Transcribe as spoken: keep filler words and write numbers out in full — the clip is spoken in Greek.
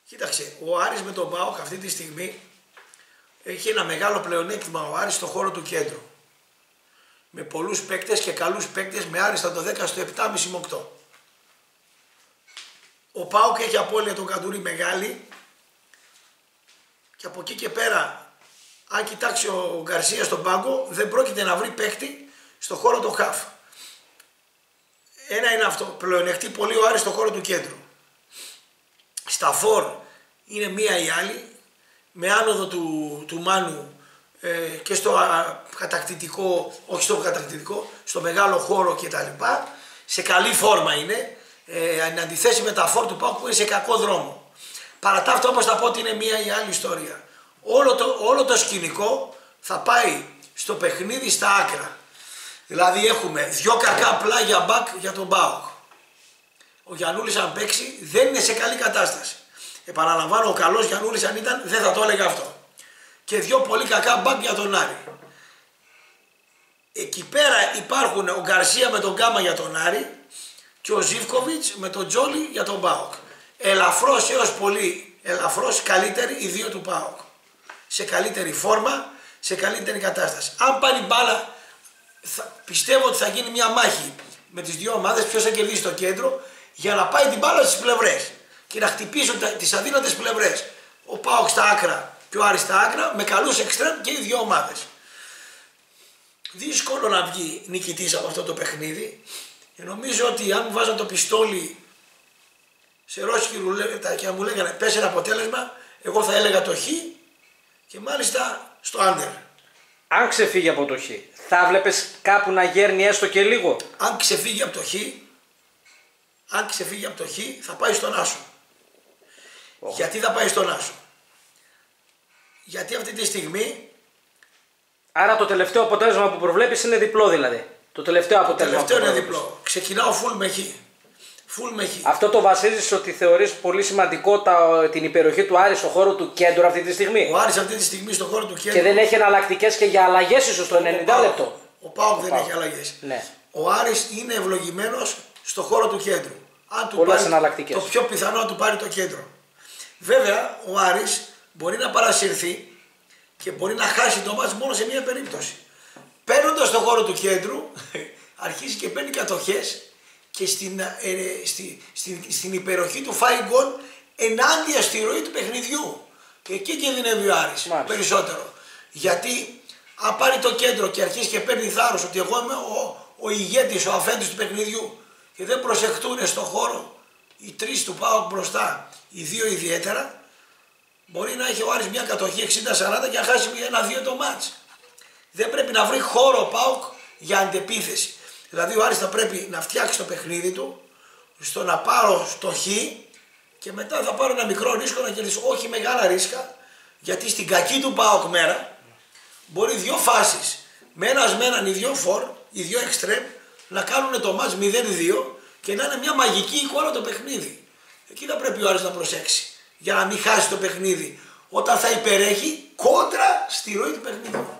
Κοίταξε, ο Άρης με τον ΠΑΟΚ αυτή τη στιγμή έχει ένα μεγάλο πλεονέκτημα ο Άρης στον χώρο του κέντρου. Με πολλούς παίκτες και καλούς παίκτες, με άριστα το δέκα στο επτά κόμμα πέντε με οκτώ. Ο ΠΑΟΚ έχει απώλεια τον Καντουρί μεγάλη και από εκεί και πέρα, αν κοιτάξει ο Γκαρσία στον πάγκο, δεν πρόκειται να βρει παίκτη στον χώρο του χαφ. Ένα είναι αυτό, πλεονεκτεί πολύ ο Άρης στον χώρο του κέντρου. Στα φορ είναι μία ή άλλη, με άνοδο του, του Μάνου ε, και στο α, κατακτητικό, όχι στο κατακτητικό, στο μεγάλο χώρο κτλ. Σε καλή φόρμα είναι, ε, εν αντιθέσει με τα φορ του ΠΑΟΚ που είναι σε κακό δρόμο. Παρά τα αυτά όμως θα πω ότι είναι μία ή άλλη ιστορία. Όλο το, όλο το σκηνικό θα πάει στο παιχνίδι στα άκρα. Δηλαδή έχουμε δυο κακά πλάγια μπακ για τον ΠΑΟΚ. Ο Γιαννούλης αν παίξει δεν είναι σε καλή κατάσταση. Επαναλαμβάνω, ο καλός Γιαννούλης αν ήταν δεν θα το έλεγα αυτό. Και δυο πολύ κακά μπακ για τον Άρη. Εκεί πέρα υπάρχουν ο Γκαρσία με τον Γκάμα για τον Άρη και ο Ζίβκοβιτς με τον Τζόλι για τον ΠΑΟΚ. Ελαφρώς έως πολύ, ελαφρώς καλύτεροι οι δύο του ΠΑΟΚ. Σε καλύτερη φόρμα, σε καλύτερη κατάσταση. Αν πάρει μπάλα, θα, πιστεύω ότι θα γίνει μια μάχη με τις δύο ομάδες, ποιος θα κερδίσει το κέντρο, για να πάει την μπάλα στις πλευρές και να χτυπήσουν τις αδύνατες πλευρές. Ο ΠΑΟΚ στα άκρα και ο Άρης στα άκρα, με καλούς εξτρέμ και οι δύο ομάδες. Δύσκολο να βγει νικητής από αυτό το παιχνίδι και νομίζω ότι αν μου βάζαν το πιστόλι σε ρώσικη ρουλέτα και αν μου λέγανε πες ένα αποτέλεσμα, εγώ θα έλεγα το χ και μάλιστα στο άντερ. Αν ξεφύγει από το χ, θα βλέπεις κάπου να γέρνει έστω και λίγο? Αν ξεφύγει από το χ, αν ξεφύγει από το χ θα πάει στον άσο. Oh. Γιατί θα πάει στον άσο? Γιατί αυτή τη στιγμή... Άρα το τελευταίο αποτέλεσμα που προβλέπεις είναι διπλό δηλαδή. Το τελευταίο αποτέλεσμα. Το τελευταίο είναι διπλό. Ξεκινάω full με χ. Full με χ. Αυτό το βασίζεις ότι θεωρείς πολύ σημαντικό τα, την υπεροχή του Άρη στον χώρο του κέντρου αυτή τη στιγμή? Ο Άρης αυτή τη στιγμή στον χώρο του κέντρου. Και δεν έχει εναλλακτικές και για αλλαγές ίσως στο ενενήντα λεπτό. Ο ΠΑΟΚ δεν έχει αλλαγές. Ναι. Ο Άρης είναι ευλογημένος στον χώρο του κέντρου. Αν του Πολλές πάρει, εναλλακτικές. το πιο πιθανό να του πάρει το κέντρο. Βέβαια ο Άρης μπορεί να παρασυρθεί και μπορεί να χάσει το μάτς μόνο σε μία περίπτωση. Παίρνοντας στον χώρο του κέντρου αρχίζει και παίρνει κατοχές και στην, ε, στη, στην, στην υπεροχή του φάει γκολ ενάντια στη ροή του παιχνιδιού. Και εκεί κινδυνεύει ο Άρης περισσότερο. Γιατί αν πάρει το κέντρο και αρχίσει και παίρνει θάρρος ότι εγώ είμαι ο, ο ηγέτης, ο αφέντης του παιχνιδιού και δεν προσεχτούν στον χώρο οι τρεις του ΠΑΟΚ μπροστά, οι δύο ιδιαίτερα, μπορεί να έχει ο Άρης μια κατοχή εξήντα σαράντα και να χάσει ένα δύο το μάτς. Δεν πρέπει να βρει χώρο ο ΠΑΟΚ για αντεπίθεση. Δηλαδή ο Άρης θα πρέπει να φτιάξει το παιχνίδι του στο να πάρω στο χ και μετά θα πάρω ένα μικρό ρίσκο να κερδίσω. Όχι μεγάλα ρίσκα, γιατί στην κακή του ΠΑΟΚ μέρα μπορεί δύο φάσεις με ένας με έναν οι δύο φορ, οι δύο εξτρέμ να κάνουν το μάτς μηδέν δύο και να είναι μια μαγική εικόνα το παιχνίδι. Εκεί θα πρέπει ο Άρης να προσέξει για να μην χάσει το παιχνίδι όταν θα υπερέχει κόντρα στη ροή του παιχνιδιού.